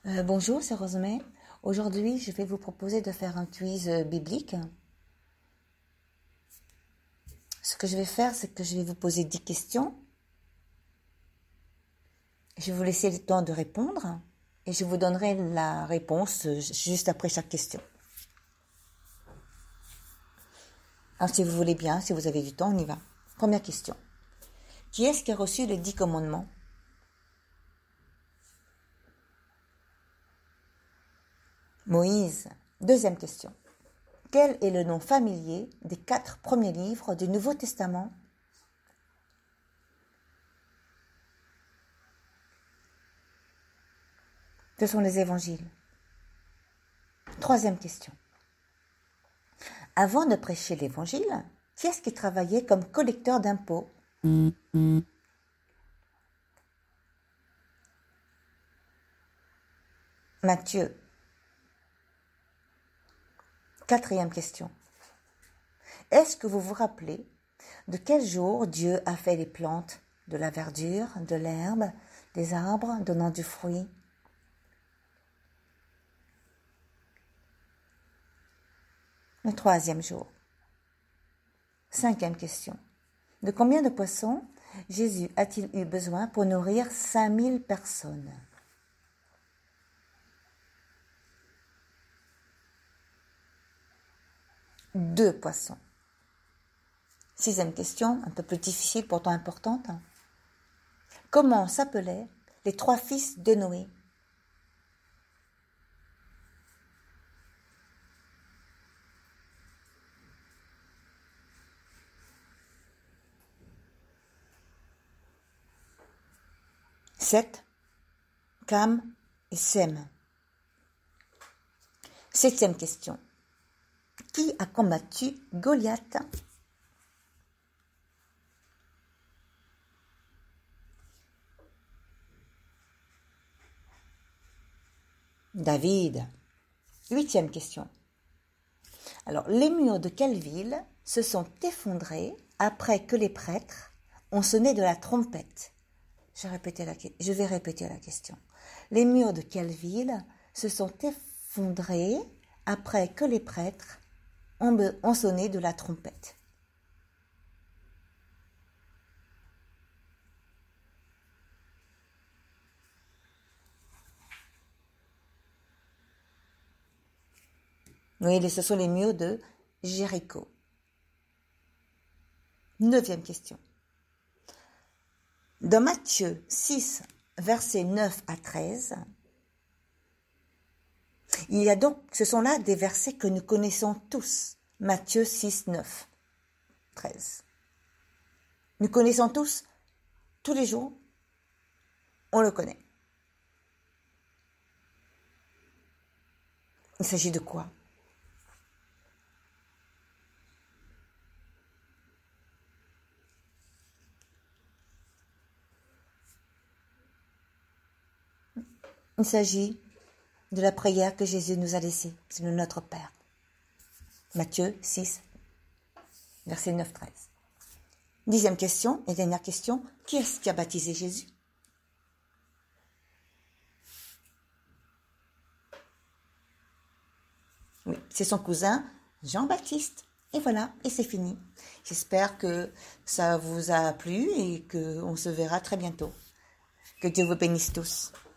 Bonjour, c'est Rosemée. Aujourd'hui, je vais vous proposer de faire un quiz biblique. Ce que je vais faire, c'est que je vais vous poser 10 questions. Je vais vous laisser le temps de répondre et je vous donnerai la réponse juste après chaque question. Alors, si vous voulez bien, si vous avez du temps, on y va. Première question. Qui est-ce qui a reçu les 10 commandements ? Moïse. Deuxième question. Quel est le nom familier des 4 premiers livres du Nouveau Testament ? Ce sont les évangiles. Troisième question. Avant de prêcher l'évangile, qui est-ce qui travaillait comme collecteur d'impôts ? Matthieu. Quatrième question. Est-ce que vous vous rappelez de quel jour Dieu a fait les plantes, de la verdure, de l'herbe, des arbres donnant du fruit ? Le troisième jour. Cinquième question. De combien de poissons Jésus a-t-il eu besoin pour nourrir 5000 personnes ? Deux poissons. Sixième question, un peu plus difficile, pourtant importante. Comment s'appelaient les 3 fils de Noé ? Seth, Cam et Sem. Septième question. Qui a combattu Goliath ? David. Huitième question. Alors, les murs de quelle ville se sont effondrés après que les prêtres ont sonné de la trompette ? Je vais répéter la question. Les murs de quelle ville se sont effondrés après que les prêtres ont sonné de la trompette ? Oui, ce sont les murs de Jéricho. 9e question. Dans Matthieu 6, versets 9 à 13, ce sont là des versets que nous connaissons tous. Matthieu 6, 9, 13. Nous connaissons tous les jours, on le connaît. Il s'agit de quoi ? Il s'agit de la prière que Jésus nous a laissée, c'est le Notre Père. Matthieu 6, verset 9, 13. 10e question et dernière question, qui est-ce qui a baptisé Jésus ? Oui, c'est son cousin Jean-Baptiste. Et voilà, et c'est fini. J'espère que ça vous a plu et qu'on se verra très bientôt. Que Dieu vous bénisse tous.